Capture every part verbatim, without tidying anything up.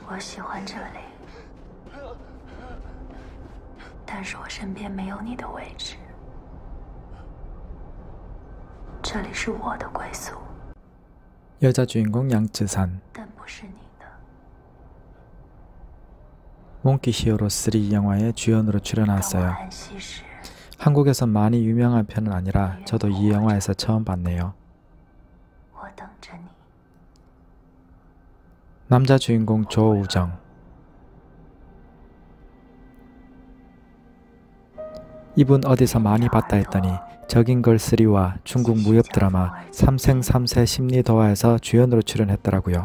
我喜欢这里，但是我身边没有你的位置。这里是我的归宿。 여자 주인공 양쯔산. 몽키 히어로 쓰리 영화의 주연으로 출연했어요. 한국에서 많이 유명한 편은 아니라 저도 이 영화에서 처음 봤네요. 남자 주인공 조우정. 이분 어디서 많이 봤다 했더니 적인걸 쓰리와 중국 무협 드라마 삼생 삼세 심리도화에서 주연으로 출연했더라고요.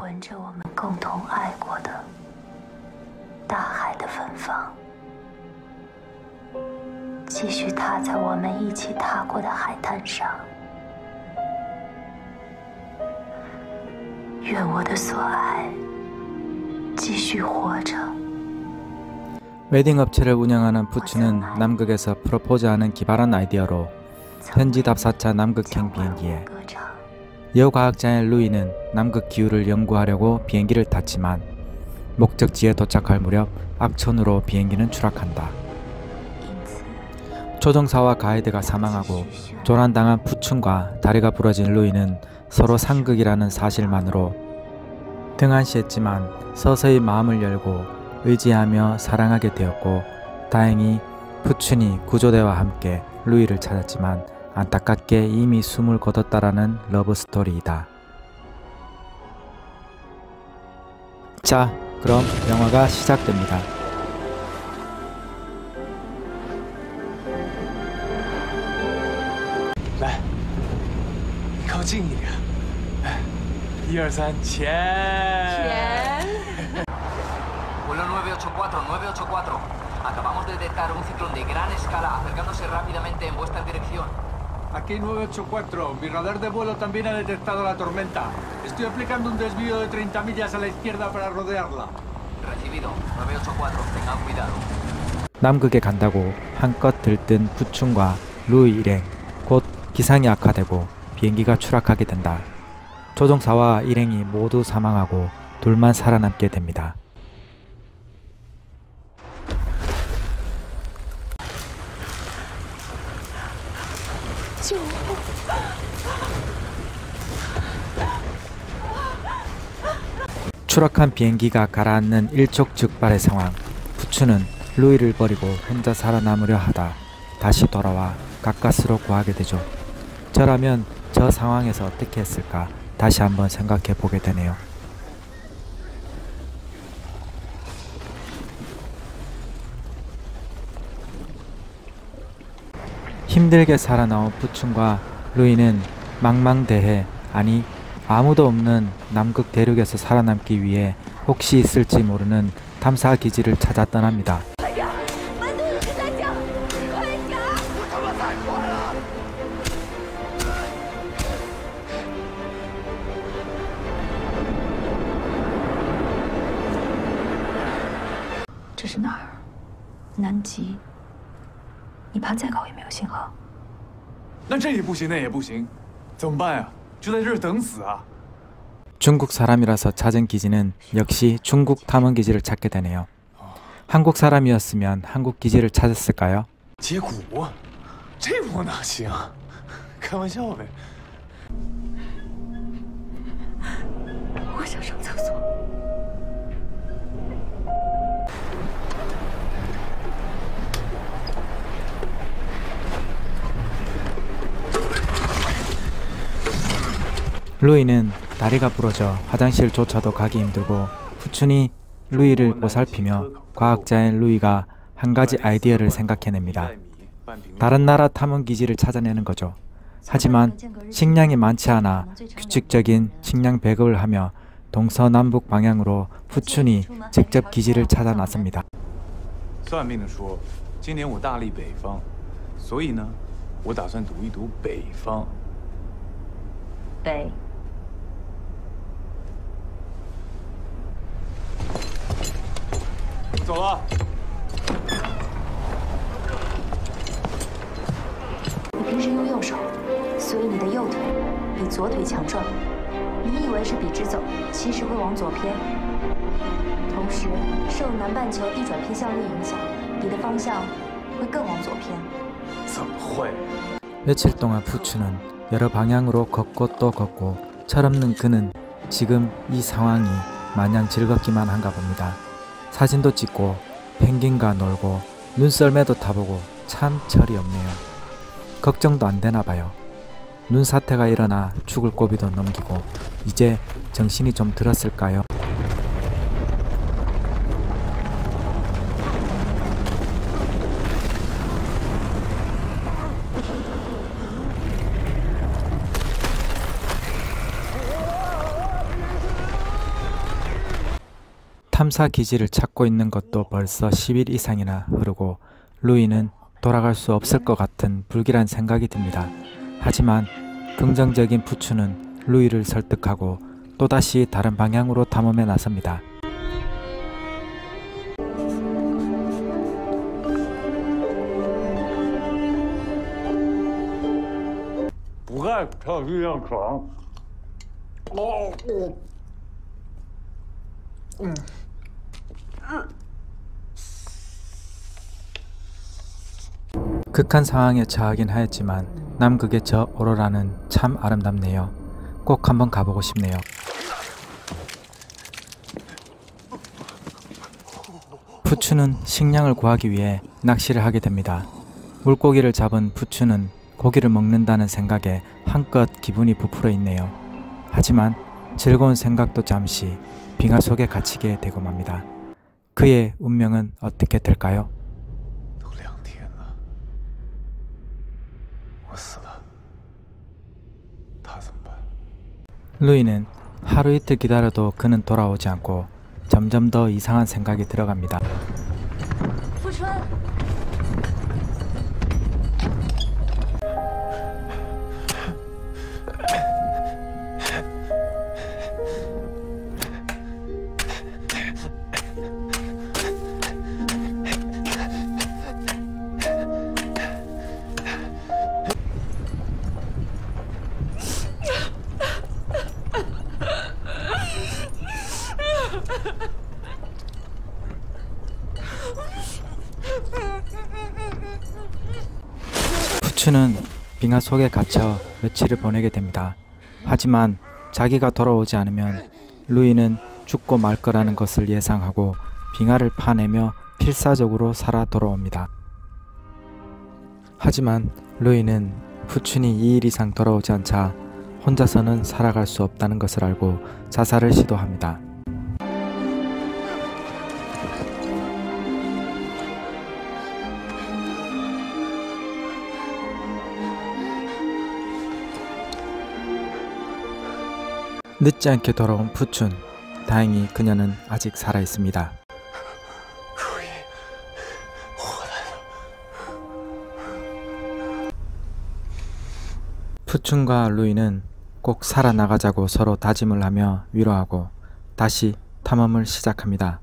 웨딩 업체를 운영하는 푸추는 남극에서 프로포즈하는 기발한 아이디어로 현지 답사차 남극행 비행기에 여과학자인 루이는 남극 기후를 연구하려고 비행기를 탔지만 목적지에 도착할 무렵 악천후로 비행기는 추락한다. 조종사와 가이드가 사망하고 조난당한 푸춘과 다리가 부러진 루이는 서로 상극이라는 사실만으로 등한시했지만 서서히 마음을 열고 의지하며 사랑하게 되었고 다행히 푸춘이 구조대와 함께 루이를 찾았지만 안타깝게 이미 숨을 거뒀다라는 러브스토리이다. 자, 그럼 영화가 시작됩니다. 네, 靠近一点。一二三，前。前。Vuelo nueve ocho cuatro, nueve ocho cuatro. Acabamos de detectar un ciclón de gran escala acercándose rápidamente en vuestra dirección. Aquí nueve ocho cuatro. Mi radar de vuelo también ha detectado la tormenta. Estoy aplicando un desvío de treinta millas a la izquierda para rodearla. Recibido. nueve ocho cuatro. Tengan cuidado. 남극에 간다고 한껏 들뜬 푸춘과 루이 일행. 곧 기상이 악화되고 비행기가 추락하게 된다. 조종사와 일행이 모두 사망하고 둘만 살아남게 됩니다. 추락한 비행기가 가라앉는 일촉즉발의 상황. 푸추는 루이를 버리고 혼자 살아남으려 하다 다시 돌아와 가까스로 구하게 되죠. 저라면 저 상황에서 어떻게 했을까 다시 한번 생각해 보게 되네요. 힘들게 살아나온 푸춘과 루이는 망망대해, 아니 아무도 없는 남극 대륙에서 살아남기 위해 혹시 있을지 모르는 탐사 기지를 찾아 떠납니다. 这是哪儿？南极。你爬再高也没有信号。 那这也不行，那也不行，怎么办呀？就在这儿等死啊！ 중국 사람이라서 찾은 기지는 역시 중국 탐험 기지를 찾게 되네요. 한국 사람이었으면 한국 기지를 찾았을까요? 接骨，这我哪行？开玩笑呗。 我想上厕所。 루이는 다리가 부러져 화장실조차도 가기 힘들고 푸춘이 루이를 보살피며 과학자인 루이가 한 가지 아이디어를 생각해냅니다. 다른 나라 탐험기지를 찾아내는 거죠. 하지만 식량이 많지 않아 규칙적인 식량 배급을 하며 동서남북 방향으로 푸춘이 직접 기지를 찾아 나섭니다. 算命的说，今年我大历北方，所以呢，我打算赌一赌北方。 北。 走了。 你平时用右手，所以你的右腿比左腿强壮。你以为是笔直走，其实会往左偏。同时，受南半球地转偏向力影响，你的方向会更往左偏。 怎么会？ 며칠 동안 푸추는 여러 방향으로 걷고 또 걷고 철없는 그는 지금 이 상황이 마냥 즐겁기만 한가 봅니다. 사진도 찍고 펭귄과 놀고 눈썰매도 타보고 참 철이 없네요. 걱정도 안 되나 봐요. 눈사태가 일어나 죽을 고비도 넘기고 이제 정신이 좀 들었을까요? 탐사 기지를 찾고 있는 것도 벌써 십 일 이상이나 흐르고 루이는 돌아갈 수 없을 것 같은 불길한 생각이 듭니다. 하지만 긍정적인 푸추는 루이를 설득하고 또다시 다른 방향으로 탐험에 나섭니다. 극한 상황에 처하긴 하였지만 남극의 저 오로라는 참 아름답네요. 꼭 한번 가보고 싶네요. 푸추는 식량을 구하기 위해 낚시를 하게 됩니다. 물고기를 잡은 푸추는 고기를 먹는다는 생각에 한껏 기분이 부풀어 있네요. 하지만 즐거운 생각도 잠시 빙하 속에 갇히게 되고 맙니다. 그의 운명은 어떻게 될까요? 루이는 하루 이틀 기다려도 그는 돌아오지 않고 점점 더 이상한 생각이 들어갑니다. 푸추는 빙하 속에 갇혀 며칠을 보내게 됩니다. 하지만 자기가 돌아오지 않으면 루이는 죽고 말 거라는 것을 예상하고 빙하를 파내며 필사적으로 살아 돌아옵니다. 하지만 루이는 푸춘이 이 일 이상 돌아오지 않자 혼자서는 살아갈 수 없다는 것을 알고 자살을 시도합니다. 늦지 않게 돌아온 푸춘. 다행히 그녀는 아직 살아 있습니다. 푸춘과 루이는 꼭 살아나가자고 서로 다짐을 하며 위로하고 다시 탐험을 시작합니다.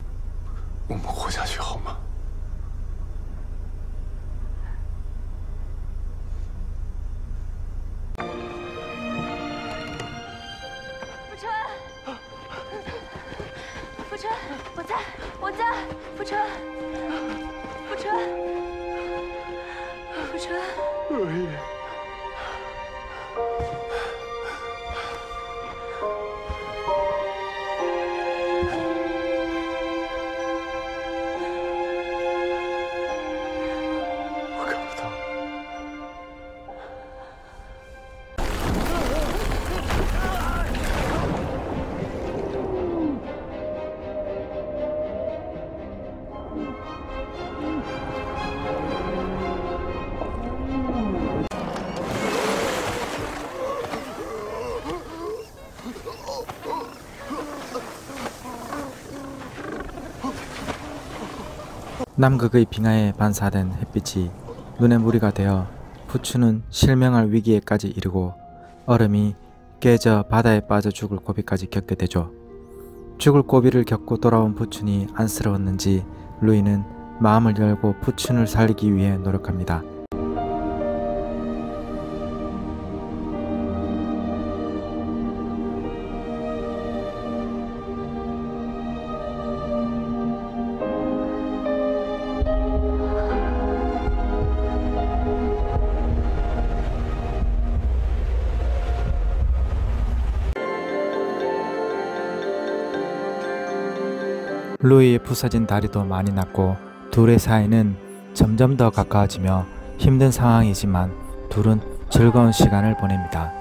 남극의 빙하에 반사된 햇빛이 눈에 무리가 되어 푸추는 실명할 위기에까지 이르고 얼음이 깨져 바다에 빠져 죽을 고비까지 겪게 되죠. 죽을 고비를 겪고 돌아온 푸춘이 안쓰러웠는지 루이는 마음을 열고 푸춘을 살리기 위해 노력합니다. 루이의 부서진 다리도 많이 났고 둘의 사이는 점점 더 가까워지며 힘든 상황이지만 둘은 즐거운 시간을 보냅니다.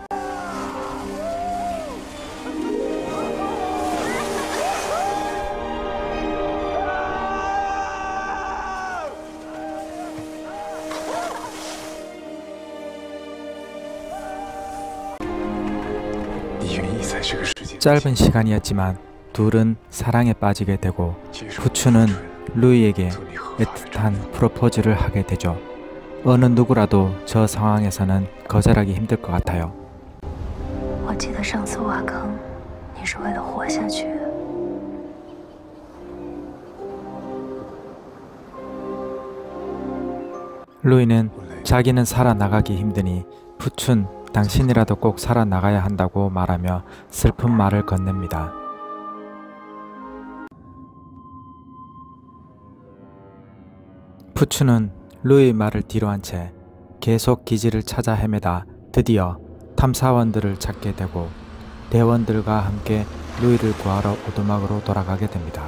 짧은 시간이었지만 둘은 사랑에 빠지게 되고 푸추는 루이에게 애틋한 프로포즈를 하게 되죠. 어느 누구라도 저 상황에서는 거절하기 힘들 것 같아요. 我记得上次挖坑，你是为了活下去。 루이는 자기는 살아나가기 힘드니 푸춘 당신이라도 꼭 살아나가야 한다고 말하며 슬픈 말을 건넵니다. 푸춘은 루이의 말을 뒤로한 채 계속 기지를 찾아 헤매다 드디어 탐사원들을 찾게 되고 대원들과 함께 루이를 구하러 오두막으로 돌아가게 됩니다.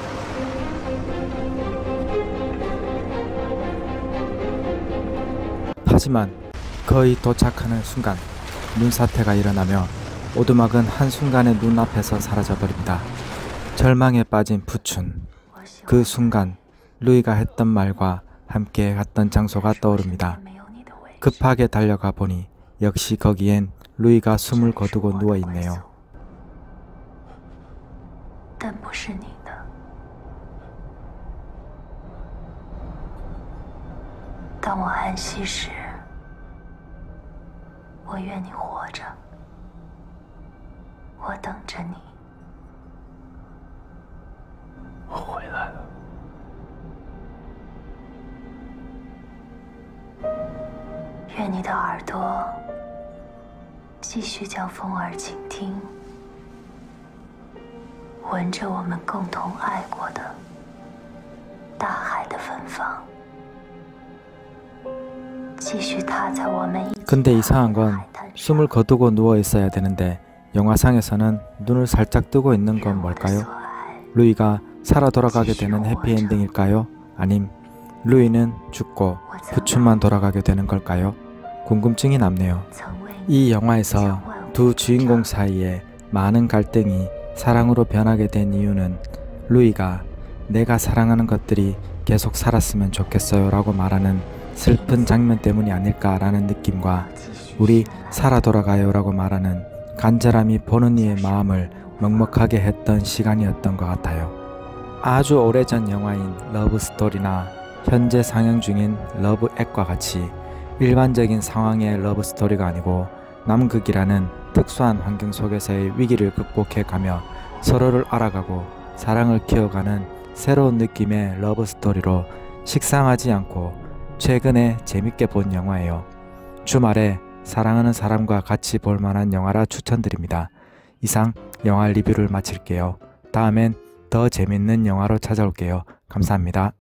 하지만 거의 도착하는 순간 눈사태가 일어나며 오두막은 한순간에 눈앞에서 사라져버립니다. 절망에 빠진 푸춘. 그 순간 루이가 했던 말과 함께 갔던 장소가 떠오릅니다. 급하게 달려가 보니 역시 거기엔 루이가 숨을 거두고 누워있네요. 但不是你的。当我安息时，我愿你活着，我等着你。 我回来了。 愿你的耳朵继续将风儿倾听，闻着我们共同爱过的大海的芬芳，继续踏在我们一起。 근데 이상한 건 숨을 거두고 누워 있어야 되는데 영화상에서는 눈을 살짝 뜨고 있는 건 뭘까요? 루이가 살아 돌아가게 되는 해피엔딩일까요? 아님 루이는 죽고 푸춘만 돌아가게 되는 걸까요? 궁금증이 남네요. 이 영화에서 두 주인공 사이에 많은 갈등이 사랑으로 변하게 된 이유는 루이가 내가 사랑하는 것들이 계속 살았으면 좋겠어요 라고 말하는 슬픈 장면 때문이 아닐까라는 느낌과 우리 살아 돌아가요 라고 말하는 간절함이 보는 이의 마음을 먹먹하게 했던 시간이었던 것 같아요. 아주 오래전 영화인 러브스토리나 현재 상영 중인 러브액과 같이 일반적인 상황의 러브스토리가 아니고 남극이라는 특수한 환경 속에서의 위기를 극복해가며 서로를 알아가고 사랑을 키워가는 새로운 느낌의 러브스토리로 식상하지 않고 최근에 재밌게 본 영화예요. 주말에 사랑하는 사람과 같이 볼 만한 영화라 추천드립니다. 이상 영화 리뷰를 마칠게요. 다음엔 더 재밌는 영화로 찾아올게요. 감사합니다.